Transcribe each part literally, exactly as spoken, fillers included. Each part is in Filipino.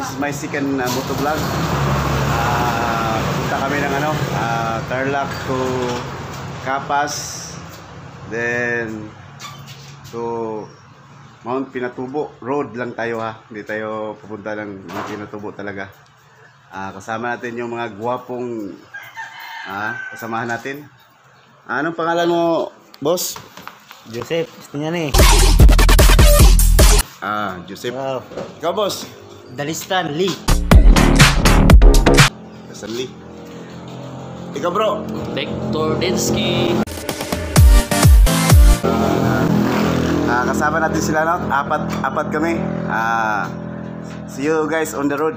this is my second uh, motovlog. Uh, papunta kami ng ano, uh, Tarlac to Capas, then to Mount Pinatubo. Road lang tayo ha, hindi tayo pupunta ng Mount Pinatubo talaga. Uh, kasama natin yung mga gwapong uh, kasamahan natin. Uh, anong pangalan mo, boss? Joseph, gusto niya na eh. Ah, Joseph. Wow. Ikaw, boss? Dalistan Lee. Dalistan Lee. Ikaw, bro? Victor Dinsky. Ah, kasama natin sila, no? Apat, apat kami. Ah, see you guys on the road.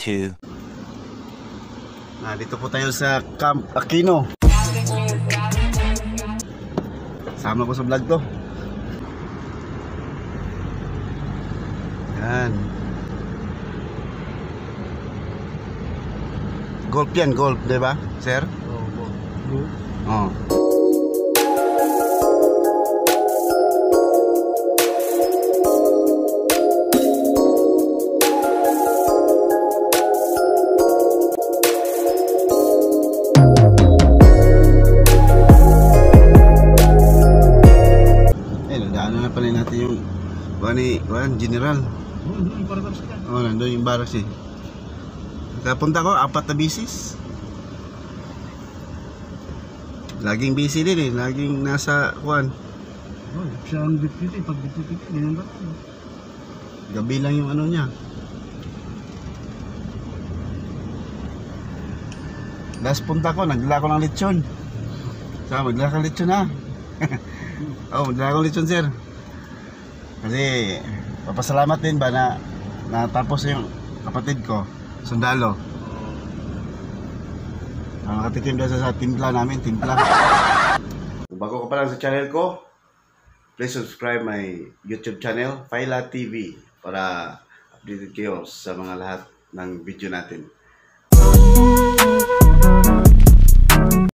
two. Ah, dito po tayo sa Camp Aquino. Sama ko sa vlog to. Yan. Golf yan, golf, di ba, sir? Oo. Oh. Natin yung wani, wan, general. Oh, nandun yung barracks eh. Kapunta ko, apat na bisis. Laging busy din eh, laging nasa kuan. Oh, siya ang deputy, pag deputy, ganyan ba? Gabi lang yung ano niya. Last punta ko, nagdala ko ng lechon. Sa, magdala ka lechon ha. Oh, magdala ko lechon, sir. Kasi papasalamat din ba na natapos yung kapatid ko, sundalo. Uh, nakatikim daw sa, sa timpla namin, timpla. Kung bago ka pa lang sa channel ko, please subscribe my YouTube channel, Faila T V, para updated kayo sa mga lahat ng video natin.